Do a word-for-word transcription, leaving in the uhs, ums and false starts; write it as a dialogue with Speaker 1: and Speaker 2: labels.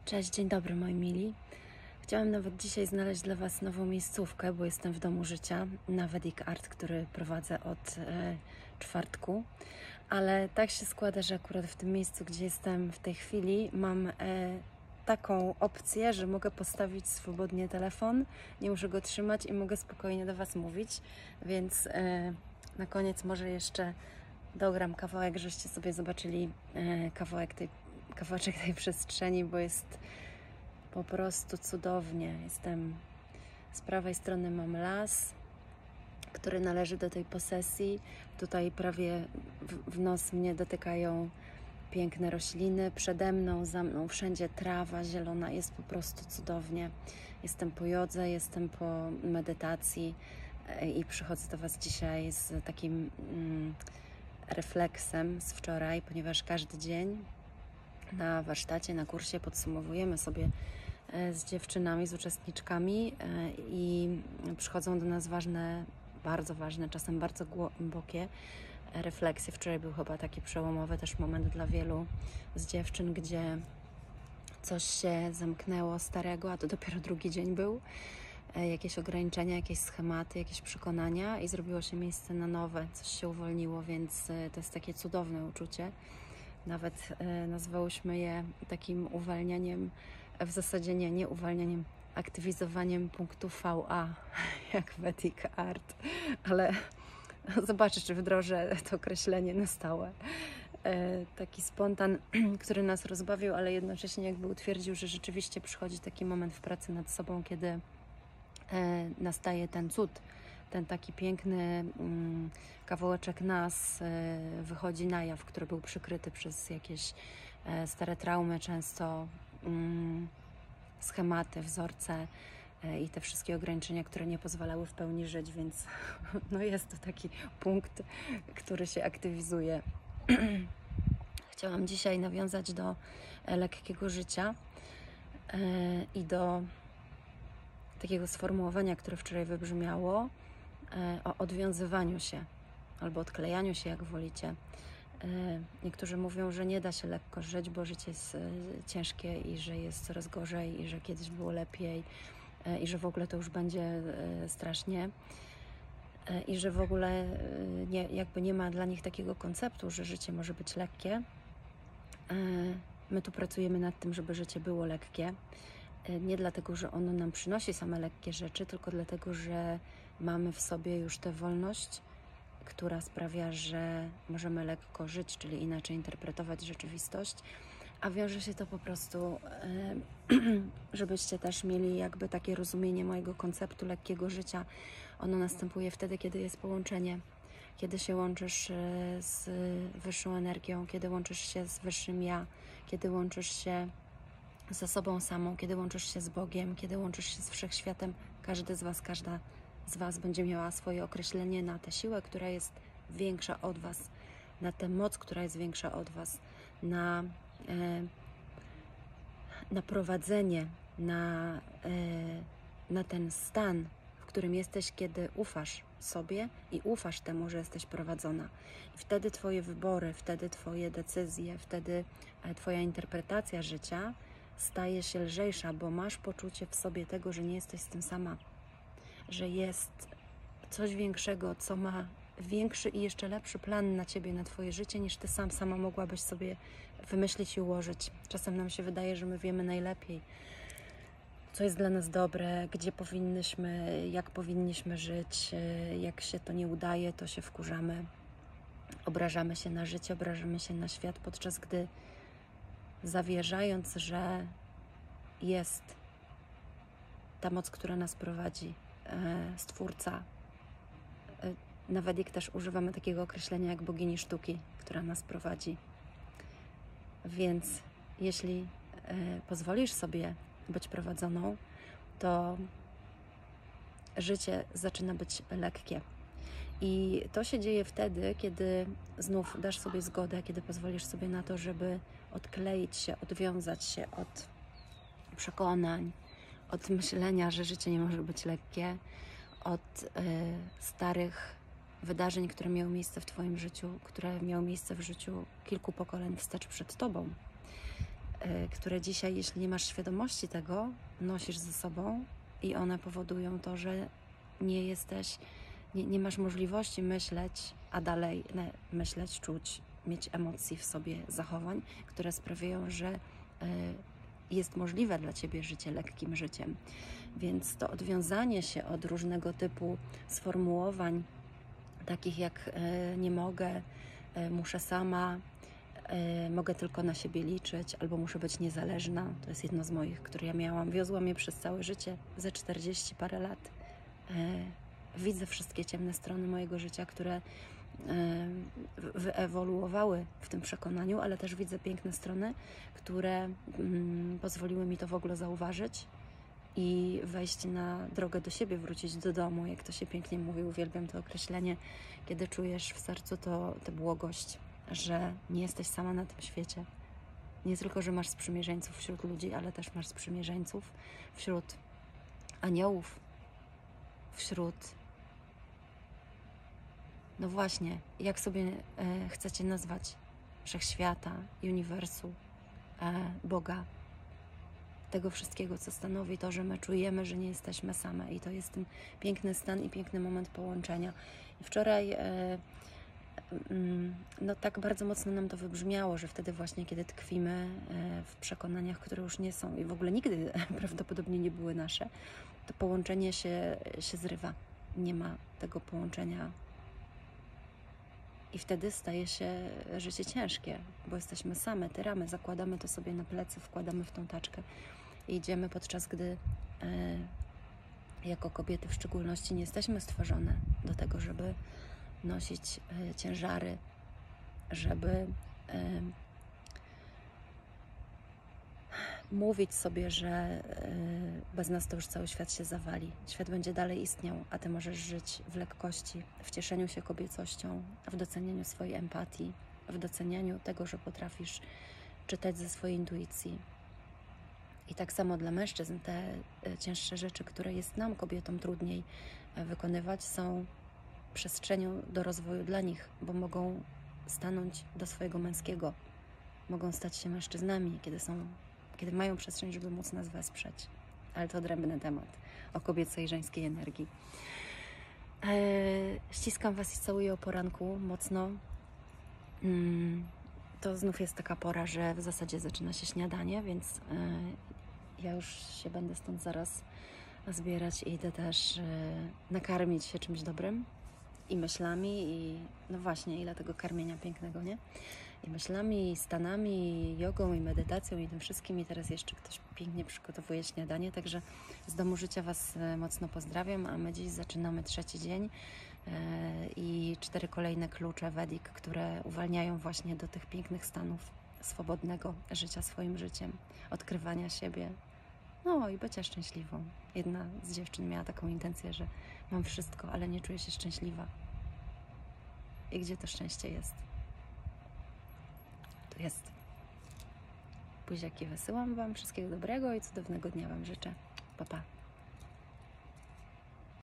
Speaker 1: Cześć, dzień dobry moi mili. Chciałam nawet dzisiaj znaleźć dla Was nową miejscówkę, bo jestem w Domu Życia na Vedic Art, który prowadzę od e, czwartku. Ale tak się składa, że akurat w tym miejscu, gdzie jestem w tej chwili, mam e, taką opcję, że mogę postawić swobodnie telefon, nie muszę go trzymać i mogę spokojnie do Was mówić. Więc e, na koniec może jeszcze dogram kawałek, żeście sobie zobaczyli e, kawałek tej kawałeczek tej przestrzeni, bo jest po prostu cudownie. Jestem z prawej strony, mam las, który należy do tej posesji. Tutaj prawie w, w nos mnie dotykają piękne rośliny. Przede mną, za mną wszędzie trawa zielona. Jest po prostu cudownie. Jestem po jodze, jestem po medytacji i przychodzę do Was dzisiaj z takim mm, refleksem z wczoraj, ponieważ każdy dzień na warsztacie, na kursie podsumowujemy sobie z dziewczynami, z uczestniczkami i przychodzą do nas ważne, bardzo ważne, czasem bardzo głębokie refleksje. Wczoraj był chyba taki przełomowy też moment dla wielu z dziewczyn, gdzie coś się zamknęło starego, a to dopiero drugi dzień był. Jakieś ograniczenia, jakieś schematy, jakieś przekonania i zrobiło się miejsce na nowe, coś się uwolniło, więc to jest takie cudowne uczucie. Nawet e, nazwałyśmy je takim uwalnianiem, w zasadzie nie, nie uwalnianiem, aktywizowaniem punktu V A, jak Vedic Art, ale zobaczę, czy wdrożę to określenie na stałe. E, taki spontan, który nas rozbawił, ale jednocześnie jakby utwierdził, że rzeczywiście przychodzi taki moment w pracy nad sobą, kiedy e, nastaje ten cud, ten taki piękny mm, kawałeczek nas e, wychodzi na jaw, który był przykryty przez jakieś e, stare traumy, często mm, schematy, wzorce e, i te wszystkie ograniczenia, które nie pozwalały w pełni żyć, więc no jest to taki punkt, który się aktywizuje. Chciałam dzisiaj nawiązać do e, lekkiego życia e, i do takiego sformułowania, które wczoraj wybrzmiało, o odwiązywaniu się albo odklejaniu się, jak wolicie. Niektórzy mówią, że nie da się lekko żyć, bo życie jest ciężkie i że jest coraz gorzej i że kiedyś było lepiej i że w ogóle to już będzie strasznie i że w ogóle nie, jakby nie ma dla nich takiego konceptu, że życie może być lekkie. My tu pracujemy nad tym, żeby życie było lekkie. Nie dlatego, że ono nam przynosi same lekkie rzeczy, tylko dlatego, że mamy w sobie już tę wolność, która sprawia, że możemy lekko żyć, czyli inaczej interpretować rzeczywistość, a wiąże się to po prostu, żebyście też mieli jakby takie rozumienie mojego konceptu lekkiego życia. Ono następuje wtedy, kiedy jest połączenie, kiedy się łączysz z wyższą energią, kiedy łączysz się z wyższym ja, kiedy łączysz się ze sobą samą, kiedy łączysz się z Bogiem, kiedy łączysz się z Wszechświatem. Każdy z Was, każda z Was będzie miała swoje określenie na tę siłę, która jest większa od Was, na tę moc, która jest większa od Was, na, e, na prowadzenie, na, e, na ten stan, w którym jesteś, kiedy ufasz sobie i ufasz temu, że jesteś prowadzona. I wtedy Twoje wybory, wtedy Twoje decyzje, wtedy e, Twoja interpretacja życia staje się lżejsza, bo masz poczucie w sobie tego, że nie jesteś z tym sama, że jest coś większego, co ma większy i jeszcze lepszy plan na Ciebie, na Twoje życie, niż Ty sam, sama mogłabyś sobie wymyślić i ułożyć. Czasem nam się wydaje, że my wiemy najlepiej, co jest dla nas dobre, gdzie powinnyśmy, jak powinniśmy żyć. Jak się to nie udaje, to się wkurzamy, obrażamy się na życie, obrażamy się na świat, podczas gdy zawierzając, że jest ta moc, która nas prowadzi, Stwórca. Na Vedic też używamy takiego określenia jak bogini sztuki, która nas prowadzi. Więc jeśli pozwolisz sobie być prowadzoną, to życie zaczyna być lekkie. I to się dzieje wtedy, kiedy znów dasz sobie zgodę, kiedy pozwolisz sobie na to, żeby odkleić się, odwiązać się od przekonań, od myślenia, że życie nie może być lekkie, od y, starych wydarzeń, które miały miejsce w Twoim życiu, które miały miejsce w życiu kilku pokoleń wstecz przed Tobą. które dzisiaj, jeśli nie masz świadomości tego, nosisz ze sobą i one powodują to, że nie jesteś, nie, nie masz możliwości myśleć, a dalej myśleć, czuć, mieć emocji w sobie, zachowań, które sprawiają, że jest możliwe dla Ciebie życie lekkim życiem. Więc to odwiązanie się od różnego typu sformułowań, takich jak nie mogę, muszę sama, mogę tylko na siebie liczyć, albo muszę być niezależna. To jest jedno z moich, które ja miałam. Wiozła mnie przez całe życie, ze czterdzieści parę lat. Widzę wszystkie ciemne strony mojego życia, które wyewoluowały w tym przekonaniu, ale też widzę piękne strony, które pozwoliły mi to w ogóle zauważyć i wejść na drogę do siebie, wrócić do domu, jak to się pięknie mówi, uwielbiam to określenie, kiedy czujesz w sercu to, tę błogość, że nie jesteś sama na tym świecie. Nie tylko, że masz sprzymierzeńców wśród ludzi, ale też masz sprzymierzeńców wśród aniołów, wśród, no właśnie, jak sobie e, chcecie nazwać wszechświata, uniwersu, e, Boga, tego wszystkiego, co stanowi to, że my czujemy, że nie jesteśmy same i to jest ten piękny stan i piękny moment połączenia. I wczoraj e, no tak bardzo mocno nam to wybrzmiało, że wtedy właśnie, kiedy tkwimy w przekonaniach, które już nie są i w ogóle nigdy prawdopodobnie nie były nasze, to połączenie się, się zrywa. Nie ma tego połączenia. I wtedy staje się życie ciężkie, bo jesteśmy same, tyramy, zakładamy to sobie na plecy, wkładamy w tą taczkę i idziemy, podczas gdy e, jako kobiety w szczególności nie jesteśmy stworzone do tego, żeby nosić e, ciężary, żeby e, mówić sobie, że e, bez nas to już cały świat się zawali. Świat będzie dalej istniał, a Ty możesz żyć w lekkości, w cieszeniu się kobiecością, w docenianiu swojej empatii, w docenianiu tego, że potrafisz czytać ze swojej intuicji. I tak samo dla mężczyzn te e, cięższe rzeczy, które jest nam, kobietom, trudniej e, wykonywać, są przestrzenią do rozwoju dla nich, bo mogą stanąć do swojego męskiego, mogą stać się mężczyznami, kiedy są, kiedy mają przestrzeń, żeby móc nas wesprzeć. Ale to odrębny temat o kobiecej i żeńskiej energii. Eee, ściskam Was i całuję o poranku mocno. Mm, to znów jest taka pora, że w zasadzie zaczyna się śniadanie, więc e, ja już się będę stąd zaraz zbierać i idę też e, nakarmić się czymś dobrym. I myślami, i no właśnie, ile tego karmienia pięknego, nie? I myślami, i stanami, i jogą, i medytacją, i tym wszystkim. I teraz jeszcze ktoś pięknie przygotowuje śniadanie, także z Domu Życia Was mocno pozdrawiam, a my dziś zaczynamy trzeci dzień yy, i cztery kolejne klucze Vedic, które uwalniają właśnie do tych pięknych stanów swobodnego życia swoim życiem, odkrywania siebie, no i bycia szczęśliwą. Jedna z dziewczyn miała taką intencję, że mam wszystko, ale nie czuję się szczęśliwa. I gdzie to szczęście jest? Tu jest. Buziaki wysyłam Wam, wszystkiego dobrego i cudownego dnia Wam życzę. Pa, pa.